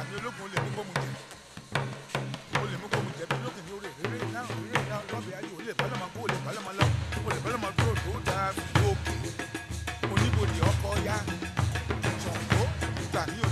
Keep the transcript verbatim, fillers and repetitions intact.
mi ológun olè mú gbóhùn jẹ olè mú gbóhùn jẹ bí ológun ní orí eré náà eré náà lọ́bẹ̀ ayé olè bálẹ̀ máa gbó olè bálẹ̀ máa lọ olè bálẹ̀ máa dúró tó dáa lóògùn oníbodè ọkọ̀ ya ṣọ̀gbó ìgbà ní